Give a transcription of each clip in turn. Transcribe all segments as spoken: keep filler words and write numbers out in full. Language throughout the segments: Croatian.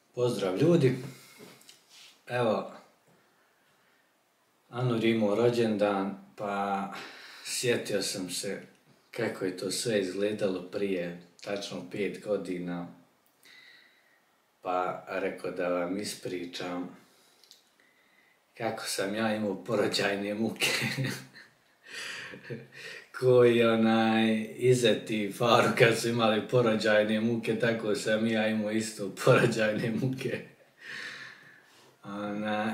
Pozdrav ljudi, evo, Anur imao rođendan, pa sjetio sam se kako je to sve izgledalo prije tačno pet godina, pa rekao da vam ispričam kako sam ja imao porođajne muke, koji onaj Izeti Faru kad su imali porođajne muke, tako sam ja imao isto porođajne muke. Ona,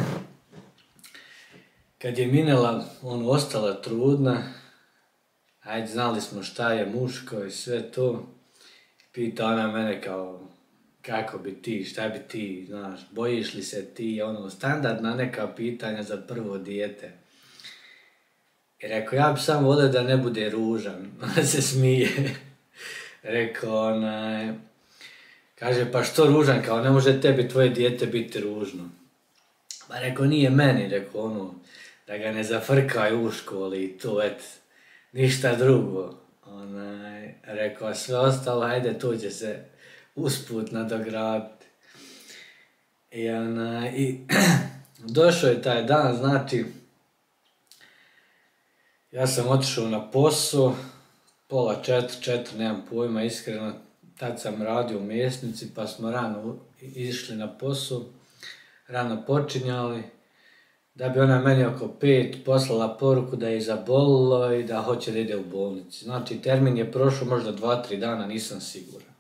kad je Minela ono, ostala trudna, ajde znali smo šta je muško i sve to, pita ona mene kao kako bi ti, šta bi ti, znaš, bojiš li se ti, ono, standardna neka pitanja za prvo dijete. I rekao, ja bi samo volio da ne bude ružan, ona se smije. Rekao, onaj, kaže, pa što ružan, kao ne može tebi tvoje dijete biti ružno. Pa rekao, nije meni, rekao, ono, da ga ne zafrkaju u školi i to, et, ništa drugo. Onaj, rekao, sve ostalo, ajde, to će se usput nadograditi. I, onaj, i došao je taj dan, znači, ja sam otišao na posao, pola četiri, četiri, nemam pojma, iskreno, tad sam radio u mesnici, pa smo rano išli na posao, rano počinjali, da bi ona meni oko pet poslala poruku da je zabolilo i da hoće da ide u bolnici. Znači, termin je prošao možda dva, tri dana, nisam siguran.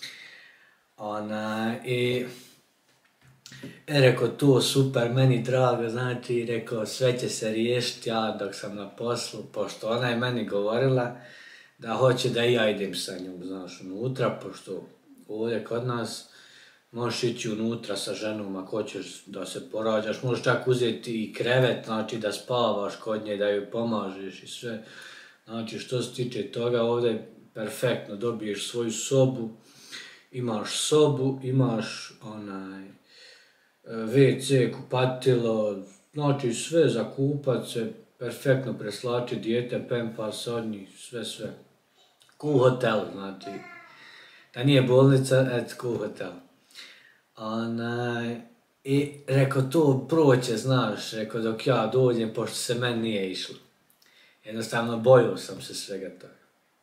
Ona, i E, rekao, to super, meni drago, znači, rekao, sve će se riješiti ja dok sam na poslu, pošto ona je meni govorila da hoće da i ja idem sa njom, znaš, unutra, pošto ovdje kod nas možeš ići unutra sa ženom ako hoćeš da se porađaš, možeš čak uzeti i krevet, znači da spavaš kod nje, da joj pomažeš i sve. Znači, što se tiče toga, ovdje perfektno, dobiješ svoju sobu, imaš sobu, imaš onaj ve ce, kupatilo, znači sve za kupat se, perfektno preslači dijete, pempas od njih, sve sve. Ko u hotelu, znači, da nije bolnica, et ko u hotelu. Onaj, i rekao, to proće, znaš, rekao, dok ja dođem, pošto se meni nije išlo. Jednostavno, bojao sam se svega toga.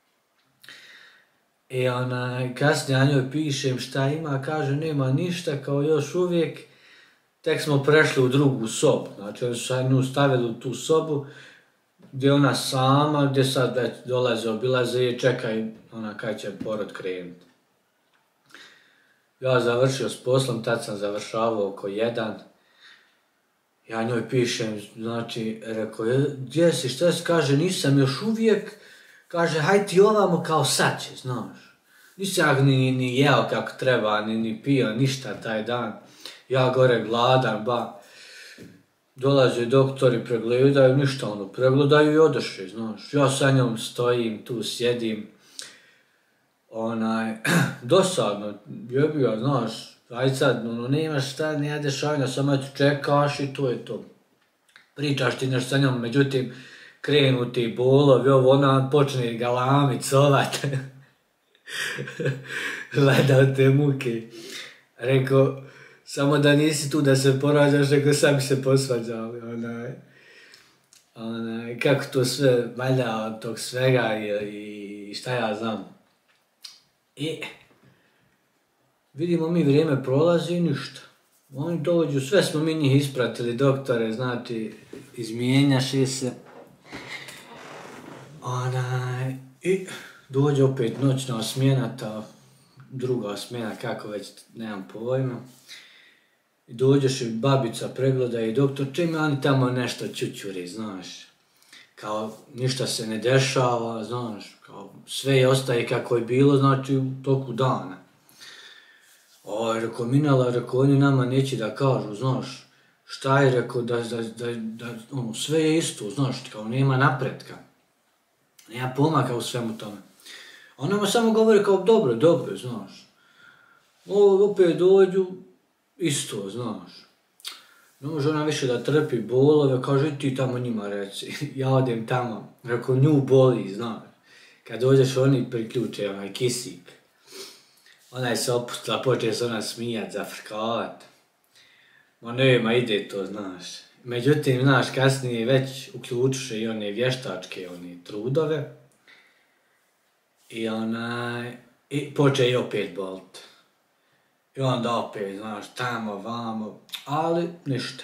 I onaj, kasnije ja njoj pišem šta ima, kaže, nema ništa, kao još uvijek, tek smo prešli u drugu sobu, znači oni su nju stavili u tu sobu gdje ona sama, gdje sad već dolaze, obilaze i čekaj ona kada će porod krenuti. Ja završio s poslom, tad sam završavao oko jedan, ja njoj pišem, znači, rekao, gdje si, šta si, kaže, nisam još uvijek, kaže, haj ti ovamo kao sad će, znaš. Nisam ja ni, ni jeo kako treba, ni, ni pio, ništa taj dan. Ja gore gladan, ba, dolaze doktori, pregledaju, ništa ono, pregledaju i odošli, znaš. Ja sa njom stojim, tu sjedim, onaj, dosadno, jebio, znaš, aj sad, ono, nemaš šta, ne jedeš avnja, samo tu čekaš i to je to. Pričaš ti nešto sa njom, međutim, krenu ti bolovi, ovo, ona počne galamit, covat, gledao te muke, rekao, samo da nisi tu da se porađaš, nego sam bi se posvađali, onaj, onaj, kako to sve valja od tog svega i, i šta ja znam. I vidimo mi vrijeme prolazi i ništa. Oni dođu, sve smo mi njih ispratili, doktore, znači, izmijenjaše se. Onaj, i dođe opet noćna smjena, ta druga smjena, kako već, nemam pojma. I dođeš i babica pregleda i doktor, čim oni tamo nešto čučuri, znaš. Kao, ništa se ne dešava, znaš, kao, sve je ostaje kako je bilo, znači, u toku dana. O, rekao, Minela, rekao, oni nama neće da kažu, znaš, šta je, rekao, da, da, da, da, ono, sve je isto, znaš, kao, nema napretka. Nema pomaka u svemu tome. On nama samo govori kao, dobro, dobro, znaš. O, opet dođu, isto, znaš. Ne može ona više da trpi bolove, kaže ti tamo njima reci, ja odem tamo, rekao nju boli, znaš. Kad dođeš oni priključe onaj kisik. Ona je se opustila, počela se ona smijat, zafrkavat. Ma nema, ide to, znaš. Međutim, znaš, kasnije već uključiše i one vještačke, one trudove. I onaj, i poče i opet bolt. I onda opet, znaš, tamo, vamo, ali ništa.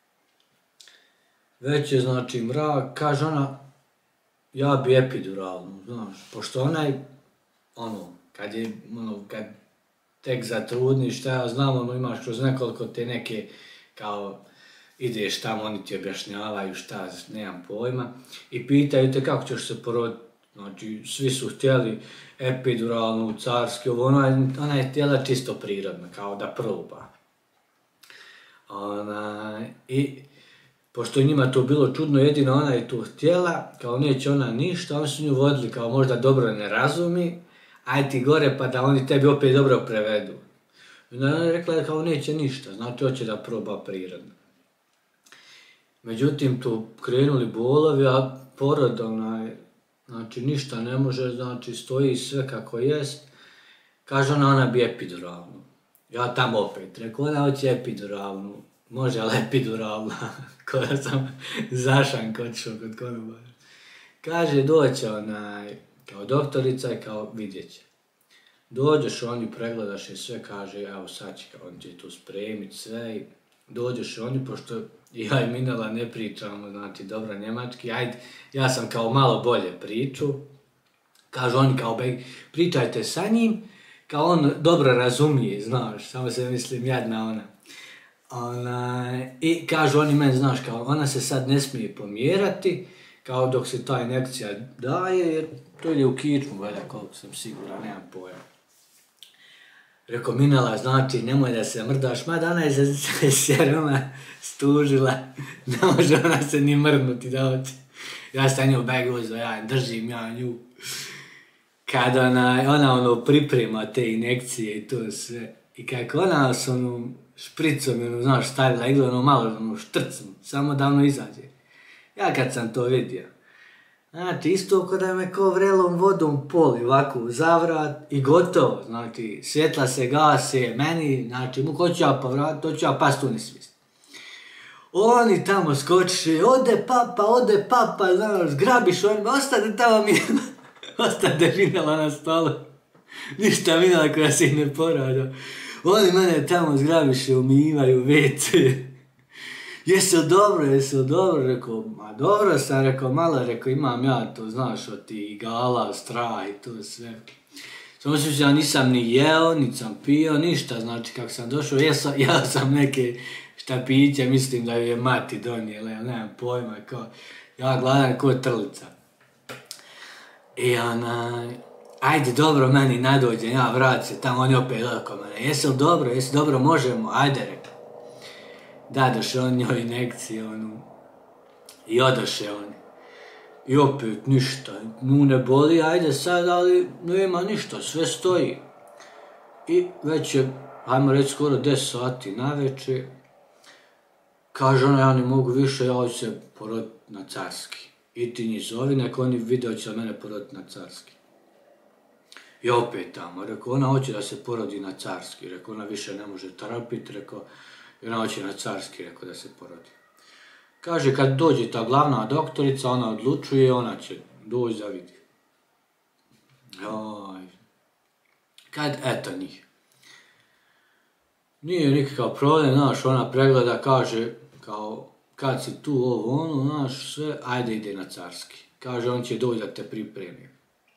Već je, znači, mrak, kaže ona, ja bi epiduralnu, znaš, pošto onaj, ono, kad je, ono, kad tek zatrudniš, šta ja znam, ono, imaš kroz nekoliko te neke, kao, ideš tamo, oni ti objašnjavaju šta, nemam pojma, i pitaju te kako ćeš se poroditi. Znači, svi su htjeli epiduralnu, carski, ovo, ona, ona je htjela čisto prirodno, kao da proba. Ona, i, pošto je njima to bilo čudno, jedino ona je to htjela, kao neće ona ništa, oni su nju vodili kao možda dobro ne razumi, aj ti gore pa da oni tebi opet dobro prevedu. I ona je rekla da kao neće ništa, znači hoće da proba prirodno. Međutim, tu krenuli bolovi, a porod onaj, znači ništa ne može, znači stoji sve kako jest. Kaže ona, ona bi epiduralnu. Ja tamo opet, rekao, ona hoće epiduralnu. Može, ali epiduralna, koja sam zašank otišao kod konobara. Kaže, doće onaj, kao doktorica i kao vidjet će. Dođeš, oni pregledaš i sve, kaže, evo sad će, kao on će tu spremiti sve i dođeš oni, pošto ja i Minela ne pričamo, znači, dobro njemački, ajde, ja sam kao malo bolje priču. Kaže, oni kao, pričajte sa njim, kao on dobro razumije, znaš, samo se mislim, jadna ona. Ona, i kažu oni meni, znaš, kao ona se sad ne smije pomjerati, kao dok se ta injekcija daje, jer to ide u kičmu, valjda, koliko sam siguran, nemam pojma. Rekao, Minela, znači, nemoj da se mrdaš, mada ona je se sjeroma stužila, ne može ona se ni mrnuti da hoće. Ja sam nju beg uzeo, ja držim ja nju. Kad ona, ona ono priprema te injekcije i to sve, i kako ona s onom špricom, ono, znaš, stavila iglu, ono malo, ono, štrcnu, samo da ono izađe. Ja kad sam to vidio, znači, isto ko da me ko vrelom vodom poli, ovako, u zavrat i gotovo, znači, svjetla se gase, meni, znači, mu ko ću ja povratiti, to ću ja past u nesvijest. Oni tamo skočiše, ode papa, ode papa, znaš, grabiš onima, ostane tamo mi, ostane Minela na stolu, ništa Minela koja se ih ne porađa. Oni mene tamo zgrabiše, umivaju, vece. Jesi li dobro, jesi li dobro? Rekao, ma dobro sam, rekao, malo, rekao, imam ja to, znaš, od ti igala, strah i to sve. Samo što ja nisam ni jeo, ni sam pio, ništa, znači, kako sam došao, jesam, jeo sam neke štapiće, mislim da ju je mati donijela, ja nemam pojma, kao, ja gladan ko trlica. I onaj, ajde, dobro, meni nadođe, ja vrat se tamo, oni opet oko mene, jesi li dobro, jesi dobro, možemo, ajde, rekao. Dadoše on njoj injekcije, onu, i odoše oni. I opet ništa, nu ne boli, ajde sad, ali nema ništa, sve stoji. I već je, hajmo reći, skoro deset sati naveče, kaže ona, ja ne mogu više, ja hoću se poroditi na carski. I ti njih zovi, nek oni video će mene poroditi na carski. I opet tamo, rekao, ona hoće da se porodi na carski, rekao, ona više ne može trpiti, rekao, i ona hoće na carski, rekao, da se porodi. Kaže, kad dođe ta glavna doktorica, ona odlučuje, ona će doći da vidi. Oj. Kad, eto njih. Nije nikakav problem, znaš, ona pregleda, kaže, kao, kad si tu, ovo, ono, znaš, sve, ajde ide na carski. Kaže, on će doći da te pripremi.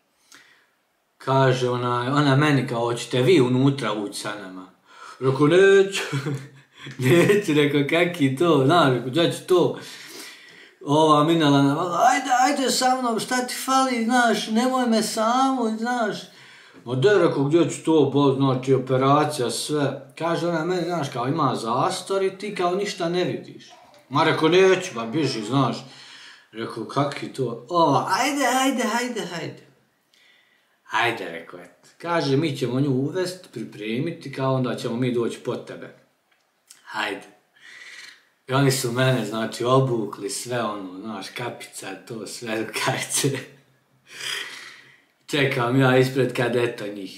Kaže, ona, ona meni kao, hoćete vi unutra ući sa nama? Rekao, neću. Neću, rekao, kak je to, znaš, rekao, gdje ću to? Ova Minela navala, ajde, ajde sa mnom, šta ti fali, znaš, nemoj me samo, znaš. Ma de, rekao, gdje ću to, bol, znači, operacija, sve. Kaže ona meni, znaš, kao ima zastor i ti kao ništa ne vidiš. Ma rekao, neću, ba bježi, znaš. Rekao, kak je to? Ova, ajde, ajde, ajde, ajde. Ajde, rekao, eto. Kaže, mi ćemo nju uvesti, pripremiti, kao onda ćemo mi doći pod tebe. Hajde. I oni su mene, znači, obukli sve ono, znaš, kapica, to, sve rukavice. Čekam ja ispred kad eto njih.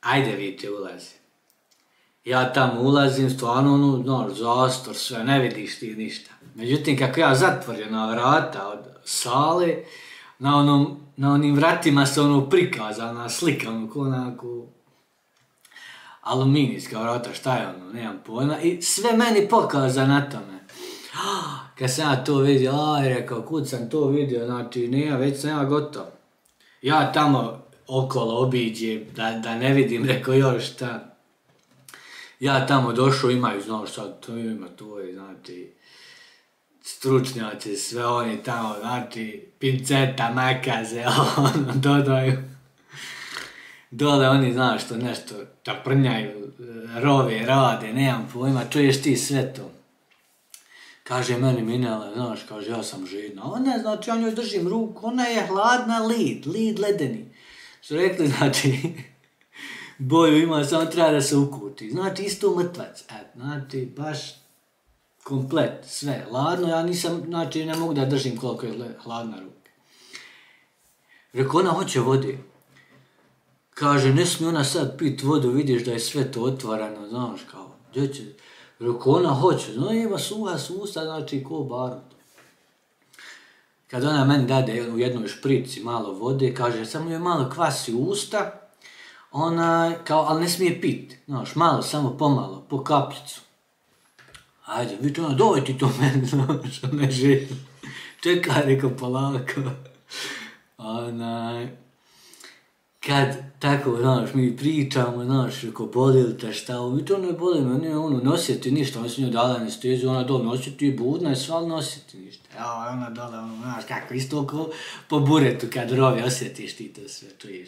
ajde vidite ulazi. Ja tamo ulazim, stvarno ono, znaš, zastor, sve, ne vidiš ti ništa. Međutim, kako ja zatvorena vrata od sale, na onom, na onim vratima se ono prikazana slika, ono, ko onako aluminijska vrata, šta je ono, nemam pojma, i sve meni pokaza na tome. Kad sam ja to vidio, aj, rekao, kud sam to vidio, znači, nije, već sam ja gotov. Ja tamo okolo obiđem, da, da ne vidim, rekao, još šta. Ja tamo došao, imaju, znaš sad, to ima tvoje, znači, stručnjaci, sve oni tamo, znači, pinceta, makaze, ono, dodaju. Dole oni, znaš, što nešto taprnjaju, rove, rade, nemam pojma, čuješ ti sve to. Kaže meni Minela, znaš, kaže, ja sam žedna. Ona, znači, ja njoj držim ruku, ona je hladna lid, lid ledeni. Što rekli, znači, boju ima, samo treba da se ukuti. Znači, isto mrtvac, et, znači, baš komplet, sve, hladno, ja nisam, znači, ne mogu da držim koliko je hladna ruka. Rekao, ona hoće vode. Kaže, ne smije ona sad pit vodu, vidiš da je sve to otvarano, znaš, kao, gdje će... Rekao, ona hoće, no ima suha susta, znači, ko barut. Kad ona meni dade u jednoj šprici malo vode, kaže, samo je malo kvasi usta, ona, kao, ali ne smije pit, znaš, malo, samo pomalo, po kapljicu. Ajde, vidite, ona, dovoj ti to meni, znaš, ne želi. Čekaj, rekao, polako. Onaj... Kad tako, znaš, mi pričamo, znaš, rekao, boli li te šta, i to ne boli me, ne, ono, nositi ništa, on se nju dala anesteziju, ona dole nositi i budna je sva, ali nositi ništa. Evo, ona dole, ono, znaš, kako, isto ko po buretu, kad rovi, osjetiš ti to sve, čuješ.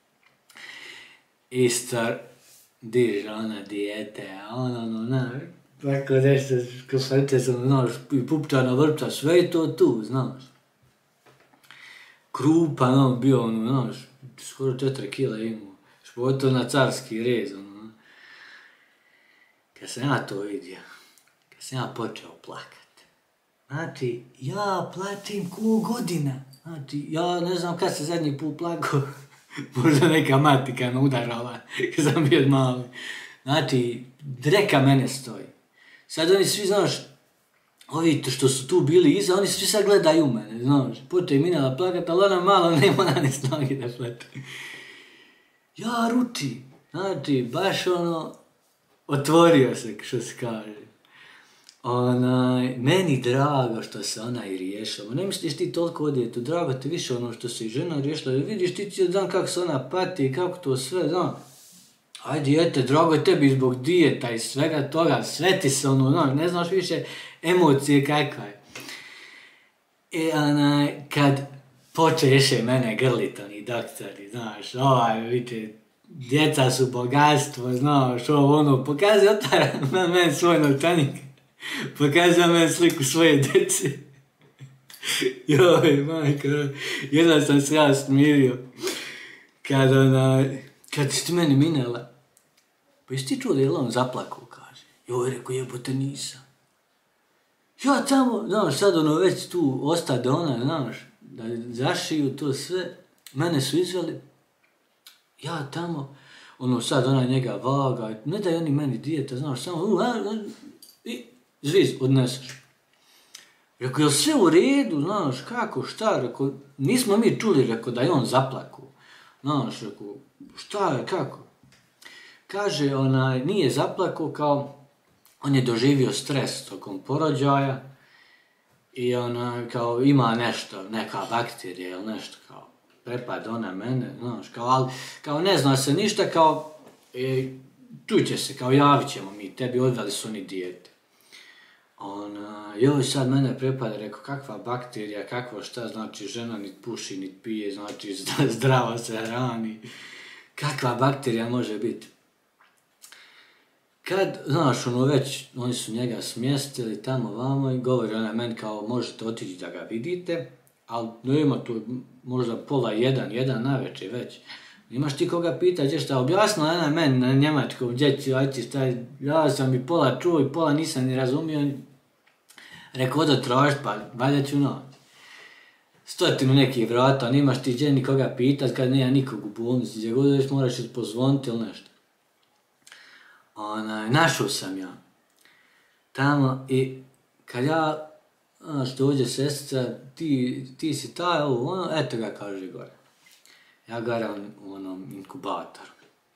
Isto, diže ona dijete, a ona, ono, znaš, tako nešto, ko srce sam, znaš, i pupčana vrpca, sve je to tu, znaš. Krupa, ono, bio, ono, znaš, skoro četiri kila imao, špoto na carski rez, ono. Kad sam ja to vidio, kad sam ja počeo plakat, znači, ja platim ko godina, znači, ja ne znam kad se zadnji put plakao, možda neka matika me udarala, kad sam bio mali, znači, dreka mene stoji. Sad oni svi, znaš, ovi što su tu bili iza, oni svi sad gledaju mene, znaš, počeo je Minela plakat, ali ona malo nema ona ni snage da plati. Ja ruči, znači, baš ono, otvorio se, što se kaže. Onaj, meni drago što se ona i riješila, ne misliš ti toliko odjetu, drago ti više ono što se i žena riješila, vidiš ti cijel dan kako se ona pati, kako to sve, znaš. Aj dijete, drago je tebi zbog dijeta i svega toga, sve ti se ono, znaš, ne znaš više emocije kakva je. I onaj, kad počeše mene grlit oni doktori, znaš, ovaj, vidite, djeca su bogatstvo, znaš, ovo ono, pokazuje, otvara na meni svoj novčanik, pokazuje meni sliku svoje djece. Joj, majko, jedva sam se ja smirio, kad onaj, kad si ti meni Minela, pa jesi ti čuo da je on zaplakao, kaže. Joj, rekao, jebote, nisam. Ja tamo, znaš, sad ono već tu ostade ona, znaš, da zašiju to sve, mene su izveli, ja tamo, ono sad ona njega vaga, ne daj oni meni dijeta, znaš, samo, uh, uh, i zviz, odneseš. Rekao, je li sve u redu, znaš, kako, šta, rekao, nismo mi čuli, rekao, da je on zaplakao, znaš, rekao, šta je, kako? Kaže, onaj, nije zaplakao, kao, on je doživio stres tokom porođaja i onaj, kao, ima nešto, neka bakterija ili nešto, kao, prepad ona mene, znaš, kao, ali, kao, ne zna se ništa, kao, e, čuće se, kao, javit ćemo mi, tebi odveli su oni dijete. Ona, joj, sad mene prepada, rekao, kakva bakterija, kakva šta, znači, žena nit puši, nit pije, znači, zdravo se hrani, kakva bakterija može biti. Kad, znaš, ono već, oni su njega smjestili tamo vamo i govori ona meni kao, možete otići da ga vidite, ali nema tu možda pola jedan, jedan navečer već. Imaš ti koga pita, gdje šta, objasnila ona meni na njemačkom, gdje ću, ajti šta, ja sam i pola čuo i pola nisam ni razumio. Rekao, odo tražit, pa valjda ću naći. stotinu nekih vrata, nemaš ti gdje nikoga pitat kad nema nikog u bolnici, gdje god već moraš pozvoniti ili nešto. Onaj, našao sam ja tamo i kad ja, znaš, dođe sestra, ti, ti si taj, ovo, ono, eto ga, kaže gore. Ja gore u onom inkubatoru.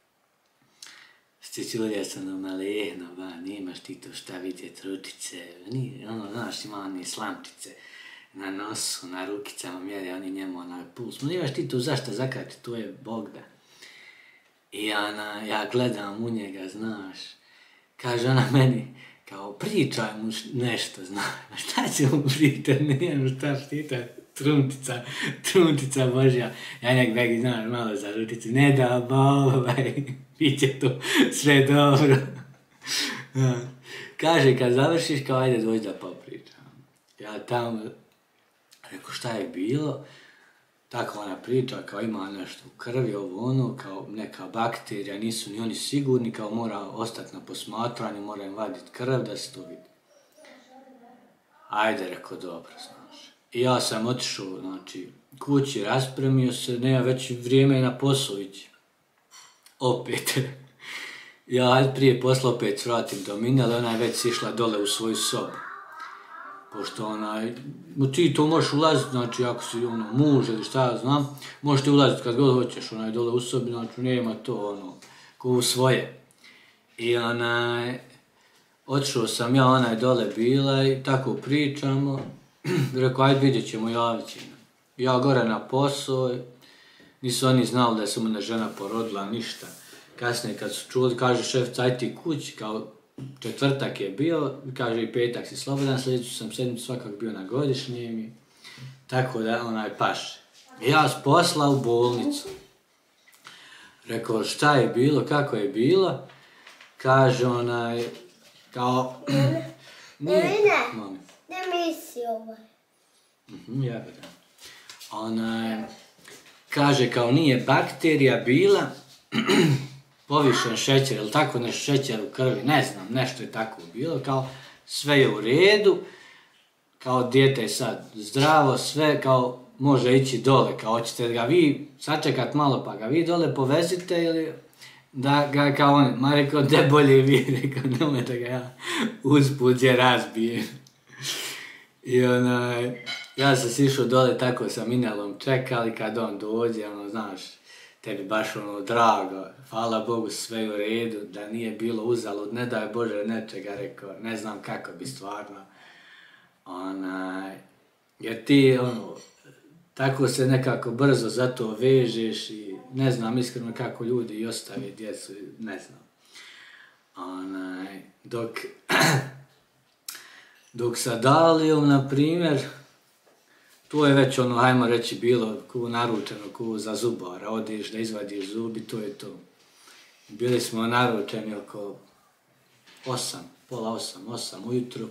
Stičulja sam na malehno, ba, nemaš ti to šta vidjet, ručice, ni, ono, znaš, ima oni slamčice na nosu, na rukicama, mjeri oni njemu onaj puls. Nemaš ti to zašto zakrati, to je Bog da. I ona, ja gledam u njega, znaš, kaže ona meni, kao pričaj mu nešto, znaš, šta će mu pričat, nije mu šta štita, truntica, truntica Božja. Ja nek begi, znaš, malo za ruticu, ne da, ba, ovaj, bit će to sve dobro. Kaže, kad završiš, kao ajde dođi da popričam. Ja tamo, rekao šta je bilo, tako ona priča, kao ima nešto u krvi, ovo ono, kao neka bakterija, nisu ni oni sigurni, kao mora ostati na posmatranju, mora im vaditi krv da se to vidi. Ajde, rekao, dobro, znaš. I ja sam otišao, znači, kući, raspremio se, nema već vrijeme na posao ići. Opet. Ja prije posla opet vratim do Mine, ali ona je već išla dole u svoju sobu. Pošto onaj, ti to možeš ulaziti, znači ako si ono, muž ili šta ja znam, možeš ti ulaziti kad god hoćeš, onaj dole u sobi, znači nema to ono, ko u svoje. I onaj, otišao sam ja, ona je dole bila i tako pričamo, rekao ajde vidjet ćemo, javit ćemo. Ja gore na posao, nisu oni znali da je samo jedna žena porodila, ništa. Kasnije kad su čuli, kaže šef, aj ti kući, kao četvrtak je bio, kaže i petak si slobodan, sljedeću sam sedmicu svakako bio na godišnjem i tako da onaj paše. Ja s posla u bolnicu. Rekao šta je bilo, kako je bilo, kaže onaj, kao... Ne, ne, ne misli ovaj. Mhm, ja ga da. Onaj, kaže kao nije bakterija bila, povišen šećer, ili tako nešto šećer u krvi, ne znam, nešto je tako bilo, kao sve je u redu, kao dijete je sad zdravo, sve kao može ići dole, kao hoćete ga vi sačekat malo pa ga vi dole povezite ili da ga kao on, ma rekao de bolje vi, rekao nemoj da ga ja usput je razbijem. I onaj, ja sam sišao dole tako sa Minelom čekali kad on dođe, ono znaš, tebi baš ono drago, hvala Bogu sve u redu, da nije bilo uzalud, ne daj Bože nečega, rekao, ne znam kako bi stvarno, onaj, jer ti ono, tako se nekako brzo za to vežeš i ne znam iskreno kako ljudi i ostave djecu, ne znam. Onaj, dok, dok sa Dalijom, na primjer, to je već ono, hajmo reći, bilo ko naručeno, ko za zubara, odiš da izvadiš zub i to je to. Bili smo naručeni oko osam, pola osam, osam ujutru.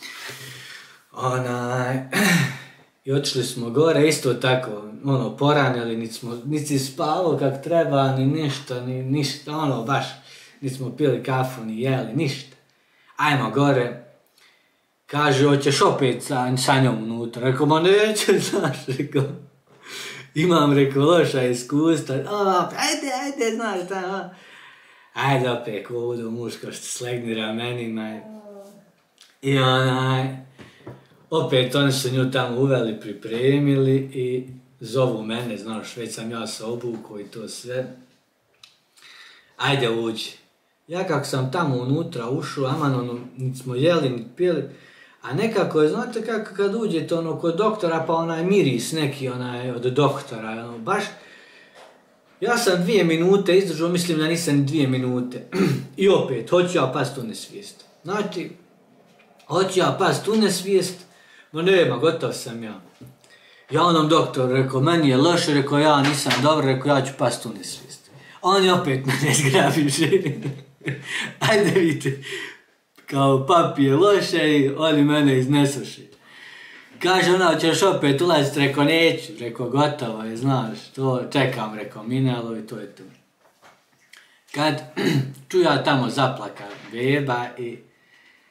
Onaj, i otišli smo gore, isto tako, ono, poranjali, niti smo, niti si spavao kak treba, ni ništa, ni ništa, ono, baš, niti smo pili kafu, ni jeli, ništa. Ajmo gore. Kaže, hoćeš opet sa, sa njom unutra. Rekao, ma neću, znaš, rekao. Imam, rekao, loša iskustva. O, ajde, ajde, znaš, da, ajde opet, ko budu muško što slegni ramenima. I onaj, opet oni su nju tamo uveli, pripremili i zovu mene, znaš, već sam ja se obukao i to sve. Ajde, uđi. Ja kako sam tamo unutra ušao, aman ono, niti smo jeli, niti pili, a nekako je, znate kako kad uđete ono kod doktora pa onaj miris neki onaj od doktora, ono, baš, ja sam dvije minute izdržao, mislim da nisam ni dvije minute, i opet, hoću ja past u nesvijest, znači, hoću ja past u nesvijest, no nema, gotov sam ja. Ja onom doktoru rekao, meni je loše, rekao ja nisam dobro, rekao ja ću past u nesvijest. On je opet mene zgrabiše. Ajde vidite, kao papi je loše i oni mene iznesuše. Kaže ona, hoćeš opet ulaziti, rekao neću, rekao gotovo je, znaš, to čekam, rekao Minelo i to je to. Kad čuja tamo zaplaka beba i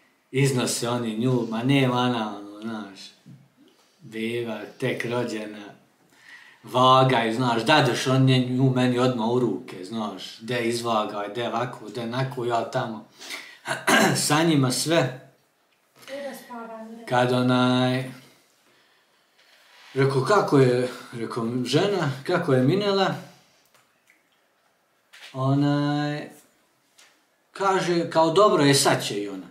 iznose oni nju, ma nema ona, ono, znaš, beba tek rođena, vagaj, znaš, dadeš on nju meni odmah u ruke, znaš, de izvagaj, de ovako, de nako, ja tamo sa njima sve. Kad onaj, rekao, kako je, rekao, žena, kako je minela, onaj, kaže, kao dobro je, sad će i ona.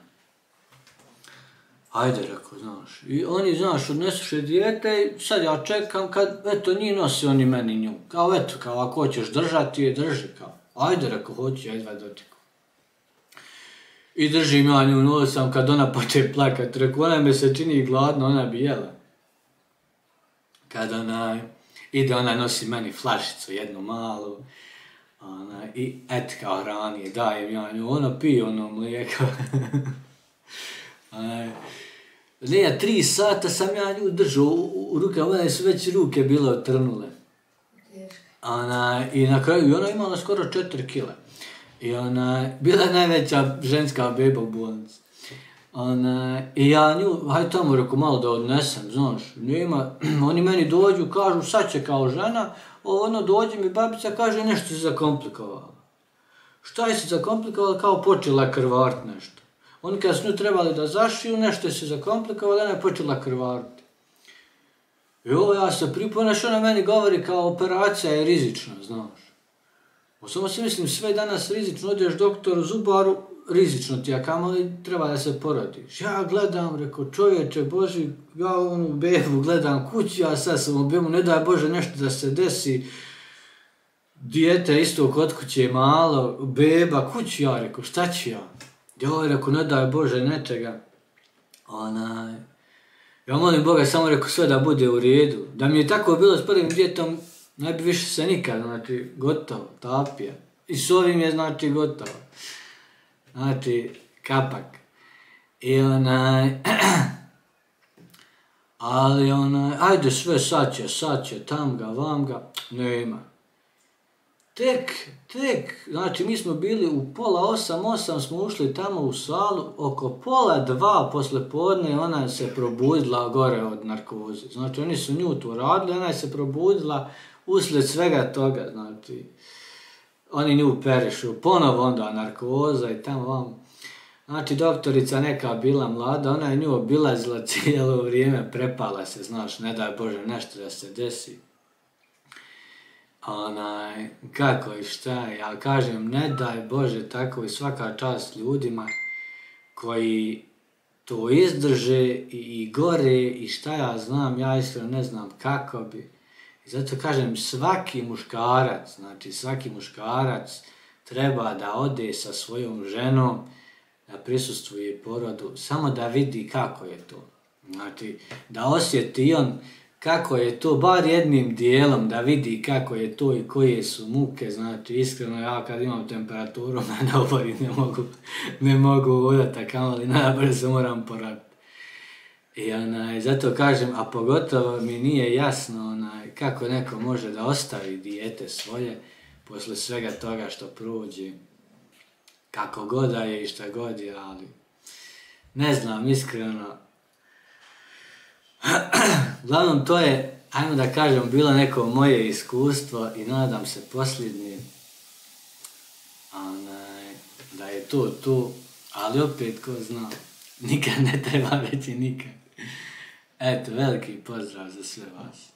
Ajde, rekao, znaš, i oni, znaš, odnesuše dijete i sad ja čekam kad, eto, njih nosi oni meni nju. Kao, eto, kao, ako hoćeš držati je, drži, kao. Ajde, rekao, hoću, ja izvaj dotiku. I držim ja nju, nosam, kad ona poče plakat, rekao, ona me se čini gladno, ona bi jela. Kad ona, ide, ona nosi meni flašicu, jednu malu, ona, i et, kao, hrani, dajem ja nju, ona pije ono mlijeko. Nije, tri sata sam ja nju držao u, u ruke, one su već ruke bile otrnule. Ona, i na kraju, ona imala skoro četiri kile. I ona, bila je najveća ženska beba u bolnici. Ona, i ja nju, hajde tamo, rekao, malo da odnesem, znaš, njima, oni meni dođu, kažu, sad će kao žena, ono, dođe mi babica, kaže, nešto se zakomplikovala. Šta je se zakomplikovala, kao počela krvarit nešto. Oni kad su nju trebali da zašiju, nešto je se zakomplikovalo, ona je počela krvariti. I ovo ja se priponaš, ona meni govori kao operacija je rizična, znaš. O, samo si mislim, sve danas rizično, odeš doktoru, zubaru, rizično ti, a kamoli treba da se porodiš. Ja gledam, rekao, čovječe Boži, ja onu bebu gledam kući, ja sad sam u bebu, ne daj Bože nešto da se desi. Dijete isto kod kuće malo, beba, kući, ja rekao, šta ću ja? Joj, rekao, ne daj Bože nečega. Onaj, ja molim Boga samo rekao sve da bude u redu. Da mi je tako bilo s prvim djetom, ne bi više se nikad, znači, gotovo, tapija. I s ovim je, znači, gotovo. Znači, kapak. I onaj, ali onaj, ajde sve sad će, sad će, tam ga, vam ga, nema. Tek, tek, znači mi smo bili u pola osam, osam smo ušli tamo u salu, oko pola dva posle podne ona se probudila gore od narkoze. Znači oni su nju tu radili, ona se probudila uslijed svega toga, znači oni nju perišu, ponovo onda narkoza i tamo vam. Znači doktorica neka bila mlada, ona je nju obilazila cijelo vrijeme, prepala se, znaš, ne daj Bože nešto da se desi. Onaj, kako i šta, ja kažem, ne daj Bože tako i svaka čast ljudima koji to izdrže i, i gore i šta ja znam, ja iskreno ne znam kako bi. I zato kažem, svaki muškarac, znači svaki muškarac treba da ode sa svojom ženom, da prisustvuje porodu, samo da vidi kako je to. Znači, da osjeti on kako je to, bar jednim dijelom, da vidi kako je to i koje su muke, znači iskreno ja kad imam temperaturu na obori ne mogu, ne mogu udati, a kamoli najbolje se moram poraditi. I onaj, zato kažem, a pogotovo mi nije jasno onaj, kako neko može da ostavi dijete svoje posle svega toga što prođe, kako god da je i šta god je, ali ne znam, iskreno. Uglavnom to je, ajmo da kažem, bilo neko moje iskustvo i nadam se posljednje onaj, da je to to, ali opet ko zna, nikad ne treba reći nikad. Eto, veliki pozdrav za sve vas.